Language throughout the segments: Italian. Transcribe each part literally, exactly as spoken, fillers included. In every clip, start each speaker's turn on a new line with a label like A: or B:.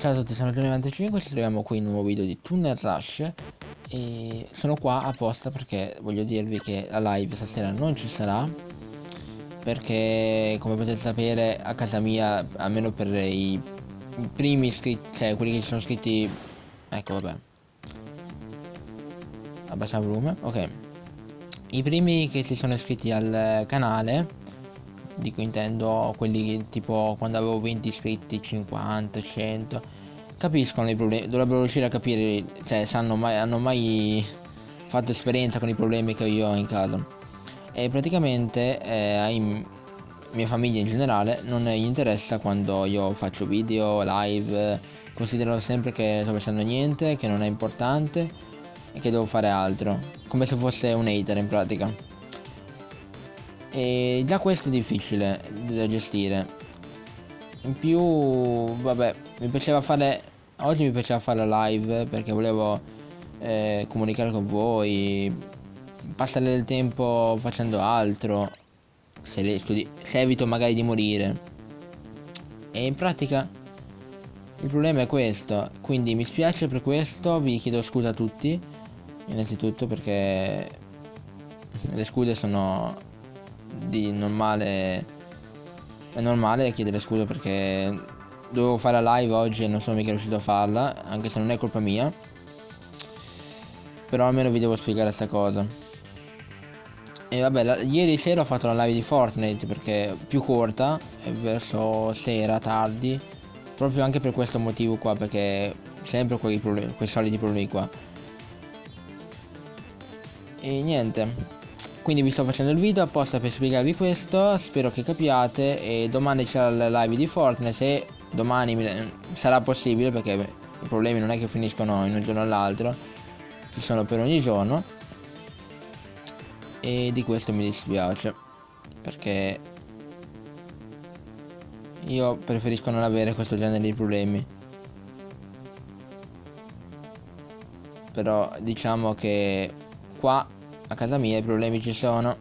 A: Ciao a tutti, sono Giorni novantacinque, ci troviamo qui in un nuovo video di Tunnel Rush e sono qua apposta perché voglio dirvi che la live stasera non ci sarà, perché come potete sapere a casa mia, almeno per i, i primi iscritti, cioè quelli che si sono iscritti, ecco vabbè, abbassiamo il volume, ok, i primi che si sono iscritti al canale, dico intendo quelli tipo quando avevo venti iscritti, cinquanta, cento, capiscono i problemi, dovrebbero riuscire a capire, cioè sanno mai, hanno mai fatto esperienza con i problemi che io ho in casa. E praticamente eh, ai mia famiglia in generale non gli interessa quando io faccio video, live, considerano sempre che sto facendo niente, che non è importante e che devo fare altro, come se fosse un hater in pratica. E già questo è difficile da gestire. In più, vabbè, mi piaceva fare, oggi mi piaceva fare la live perché volevo eh, comunicare con voi, passare del tempo facendo altro, se, le studi se evito magari di morire. E in pratica il problema è questo, quindi mi spiace per questo, vi chiedo scusa a tutti, innanzitutto perché le scuse sono di normale, è normale chiedere scusa perché dovevo fare la live oggi e non sono mica riuscito a farla, anche se non è colpa mia, però almeno vi devo spiegare sta cosa. E vabbè, la, ieri sera ho fatto la live di Fortnite perché più corta, verso sera, tardi, proprio anche per questo motivo qua, perché sempre quei, problemi, quei soliti problemi qua. E niente, quindi vi sto facendo il video apposta per spiegarvi questo, spero che capiate, e domani c'è la live di Fortnite, se domani mi, sarà possibile, perché i problemi non è che finiscono in un giorno all'altro, ci sono per ogni giorno, e di questo mi dispiace, perché io preferisco non avere questo genere di problemi. Però diciamo che qua a casa mia i problemi ci sono.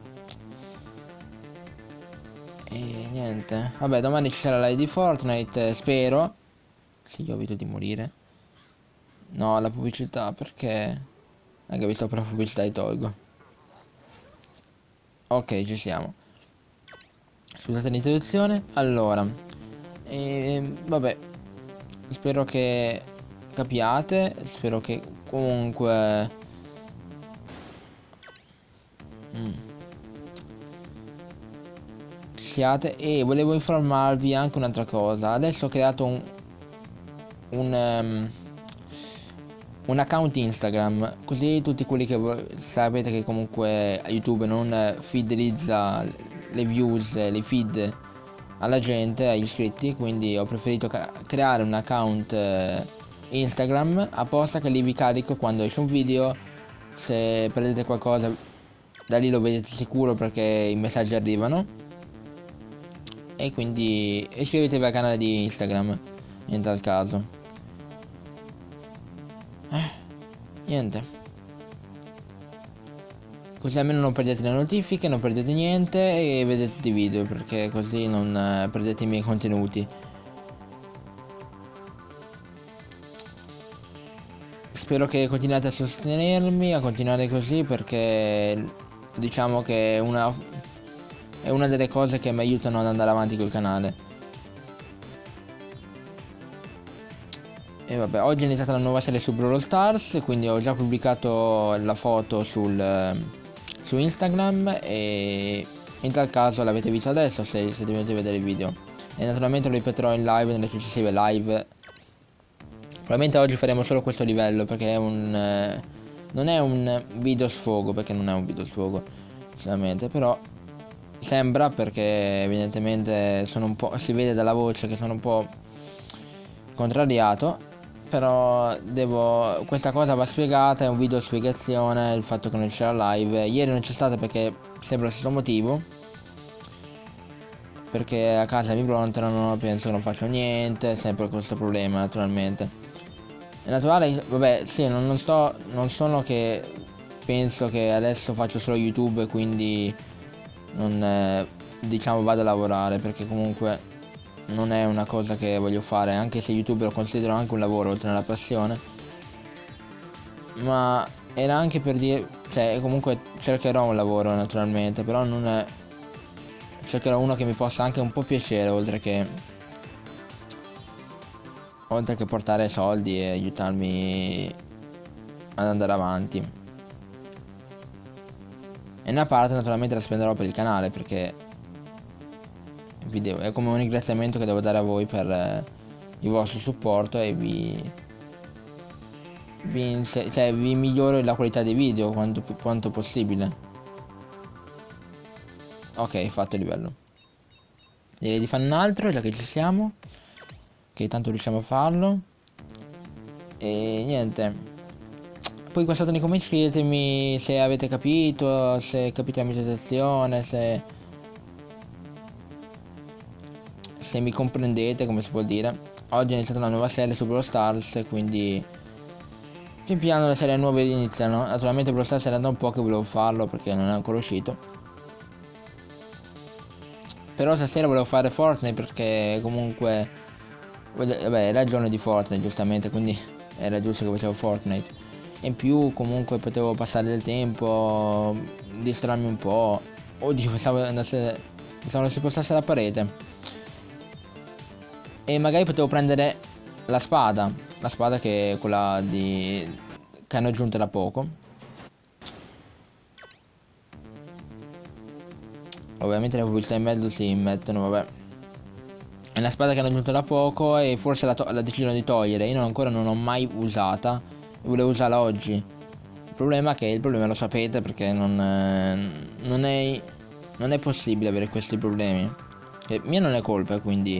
A: E niente, vabbè, domani ci sarà la live di Fortnite, spero. Sì, io evito di morire. No, la pubblicità, perché anche visto per la pubblicità li tolgo. Ok, ci siamo. Scusate l'introduzione. Allora, e, vabbè, spero che capiate, spero che comunque mm. siate. E volevo informarvi anche un'altra cosa. Adesso ho creato un un, um, un account Instagram, così tutti quelli che sapete che comunque YouTube non fidelizza le views, le feed alla gente, agli iscritti, quindi ho preferito creare un account eh, Instagram apposta, che lì vi carico quando esce un video. Se perdete qualcosa da lì lo vedete sicuro perché i messaggi arrivano. E quindi iscrivetevi al canale di Instagram in tal caso. Eh, niente, così almeno non perdete le notifiche, non perdete niente e vedete tutti i video, perché così non eh, perdete i miei contenuti. Spero che continuate a sostenermi, a continuare così, perché diciamo che è una, è una delle cose che mi aiutano ad andare avanti col canale. E vabbè, oggi è iniziata la nuova serie su Brawl Stars, quindi ho già pubblicato la foto sul, su Instagram, e in tal caso l'avete visto adesso se siete venuti a vedere il video. E naturalmente lo ripeterò in live, nelle successive live. Probabilmente oggi faremo solo questo livello, perché è un eh, non è un video sfogo, perché non è un video sfogo solamente, però sembra, perché evidentemente sono un po', si vede dalla voce che sono un po' contrariato. Però devo, questa cosa va spiegata, è un video spiegazione, il fatto che non c'era live. Ieri non c'è stata perché sempre lo stesso motivo, perché a casa mi brontolano, penso che non faccio niente, sempre questo problema naturalmente. È naturale, vabbè, sì, non, non sto, non sono che penso che adesso faccio solo YouTube e quindi non, eh, diciamo, vado a lavorare, perché comunque non è una cosa che voglio fare, anche se YouTube lo considero anche un lavoro oltre alla passione. Ma era anche per dire, cioè comunque cercherò un lavoro naturalmente, però non è, cercherò uno che mi possa anche un po' piacere, oltre che oltre che portare soldi e aiutarmi ad andare avanti. E una parte naturalmente la spenderò per il canale, perché video è come un ringraziamento che devo dare a voi per eh, il vostro supporto, e vi vi, cioè, vi miglioro la qualità dei video quanto, quanto possibile. Ok, fatto il livello. Direi di fare un altro, già che ci siamo, che tanto riusciamo a farlo. E niente. Poi qua sotto nei commenti scrivetemi se avete capito, se capite la meditazione, se se mi comprendete, come si può dire. Oggi è iniziata una nuova serie su Brawl Stars, quindi pian piano le serie nuove iniziano. Naturalmente Brawl Stars era da un po' che volevo farlo, perché non è ancora uscito. Però stasera volevo fare Fortnite, perché comunque vabbè, era il giorno di Fortnite, giustamente, quindi era giusto che facevo Fortnite. E in più comunque potevo passare del tempo, distrarmi un po'. Oddio, pensavo andasse, pensavo non si spostasse la parete. E magari potevo prendere la spada. La spada che è quella di che hanno aggiunto da poco. Ovviamente le pubblicità in mezzo si mettono, vabbè. È una spada che hanno aggiunto da poco e forse la, la decidono di togliere. Io non, ancora non ho mai usata e volevo usarla oggi. Il problema è che il problema lo sapete, perché non, eh, non è non è possibile avere questi problemi. E mia non è colpa, quindi.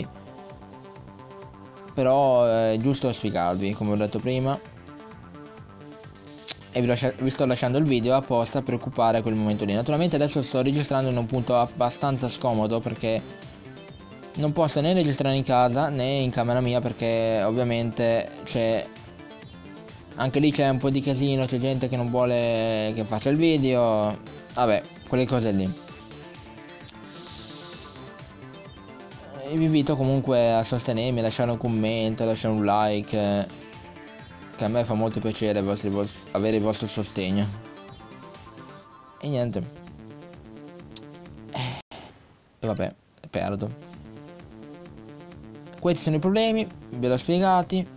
A: Però è giusto spiegarvi, come ho detto prima. E vi, lascia, vi sto lasciando il video apposta per occupare quel momento lì. Naturalmente adesso sto registrando in un punto abbastanza scomodo, perché non posso né registrare in casa né in camera mia, perché ovviamente c'è anche lì c'è un po' di casino, c'è gente che non vuole che faccia il video. Vabbè, quelle cose lì. E vi invito comunque a sostenermi, a lasciare un commento, a lasciare un like, che a me fa molto piacere avere il vostro sostegno. E niente. E vabbè, perdo. Questi sono i problemi, ve l'ho spiegati.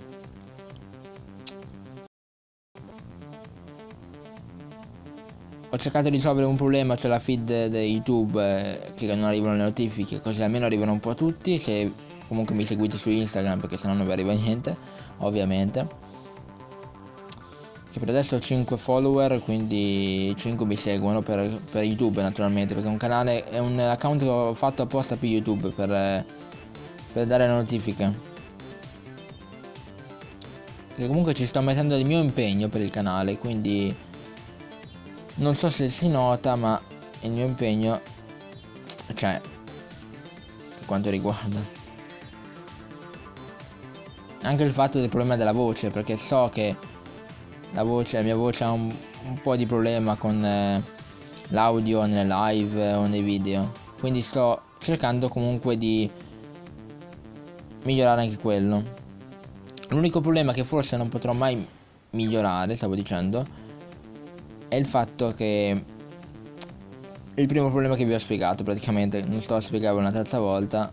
A: Ho cercato di risolvere un problema, cioè la feed di YouTube, eh, che non arrivano le notifiche, così almeno arrivano un po' a tutti, se comunque mi seguite su Instagram, perché sennò non vi arriva niente, ovviamente. Che per adesso ho cinque follower, quindi cinque mi seguono per, per YouTube naturalmente, perché è un canale, è un account che ho fatto apposta per YouTube, per, per dare notifiche. Perché comunque ci sto mettendo il mio impegno per il canale, quindi non so se si nota, ma il mio impegno c'è, per quanto riguarda anche il fatto del problema della voce, perché so che la voce, la mia voce ha un, un po' di problema con eh, l'audio nelle live o nei video, quindi sto cercando comunque di migliorare anche quello. L'unico problema che forse non potrò mai migliorare, stavo dicendo, è il fatto che il primo problema che vi ho spiegato, praticamente non sto a spiegarlo una terza volta,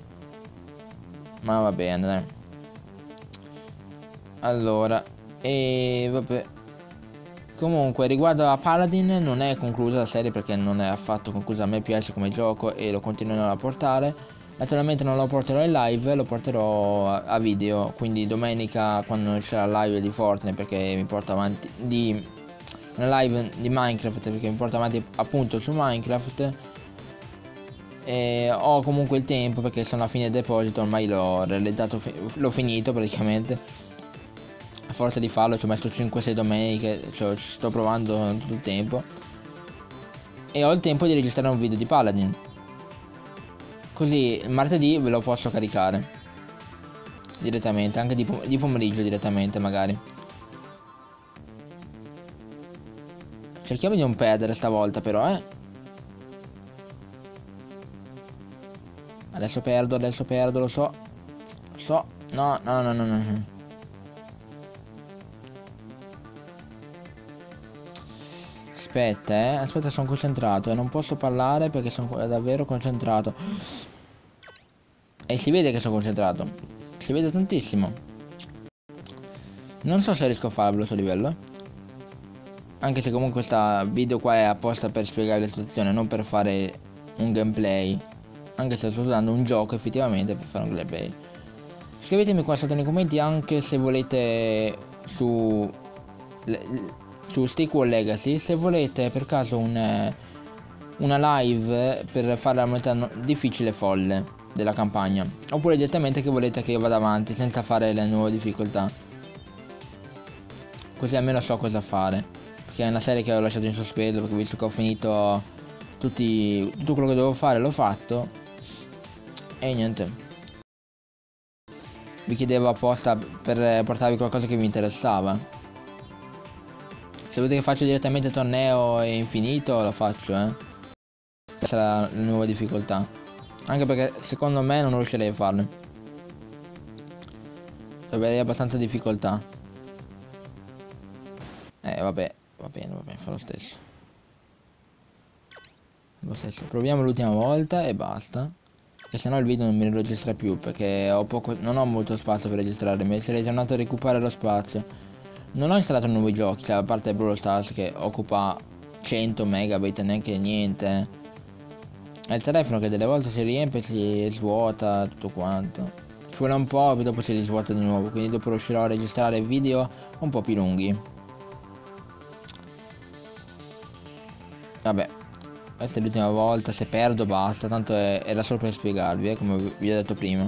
A: ma va bene, dai. Allora, e vabbè, comunque riguardo a Paladin non è conclusa la serie, perché non è affatto conclusa. A me piace come gioco e lo continuerò a portare. Naturalmente non lo porterò in live, lo porterò a, a video, quindi domenica, quando c'è la live di Fortnite, perché mi porto avanti di una live di Minecraft, perché mi porto avanti appunto su Minecraft, e ho comunque il tempo, perché sono a fine deposito, ormai l'ho realizzato, l'ho finito praticamente. A forza di farlo ci ho messo cinque sei domeniche, cioè, ci sto provando tutto il tempo, e ho il tempo di registrare un video di Paladin, così il martedì ve lo posso caricare direttamente, anche di, pom di pomeriggio direttamente magari. Cerchiamo di non perdere stavolta però, eh. adesso perdo, adesso perdo, lo so. Lo so. No, no, no, no, no. Aspetta, eh. Aspetta, sono concentrato e non posso parlare perché sono davvero concentrato. E si vede che sono concentrato. Si vede tantissimo. Non so se riesco a farlo a questo livello. Anche se comunque questo video qua è apposta per spiegare la situazione, non per fare un gameplay. Anche se sto usando un gioco effettivamente per fare un gameplay. Scrivetemi qua sotto nei commenti anche se volete su su Steakwall Legacy, se volete per caso un, una live per fare la modalità difficile folle della campagna, oppure direttamente che volete che io vada avanti senza fare le nuove difficoltà, così almeno so cosa fare, perché è una serie che ho lasciato in sospeso, perché visto che ho finito tutti, tutto quello che dovevo fare l'ho fatto e niente. Vi chiedevo apposta per portarvi qualcosa che vi interessava. Se volete che faccio direttamente torneo e infinito lo faccio, eh. Questa sarà la nuova difficoltà. Anche perché secondo me non riuscirei a farlo. Dovrei abbastanza difficoltà. Eh vabbè, va bene, va bene, fa lo stesso. Lo stesso. Proviamo l'ultima volta e basta. E se no il video non mi registra più perché ho poco, non ho molto spazio per registrare. Mi sarei tornato a recuperare lo spazio. Non ho installato nuovi giochi, cioè a parte Brawl Stars che occupa cento megabit, neanche niente. È il telefono che delle volte si riempie, si svuota, tutto quanto. Ci vuole un po' e dopo si risvuota di nuovo, quindi dopo riuscirò a registrare video un po' più lunghi. Vabbè, questa è l'ultima volta, se perdo basta, tanto è, era solo per spiegarvi, eh, come vi ho detto prima.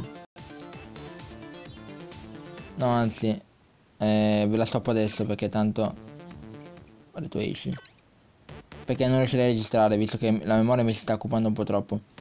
A: No, anzi... Eh, ve la stoppo adesso perché tanto... Guarda, tu esci. Perché non riuscirei a registrare visto che la memoria mi si sta occupando un po' troppo.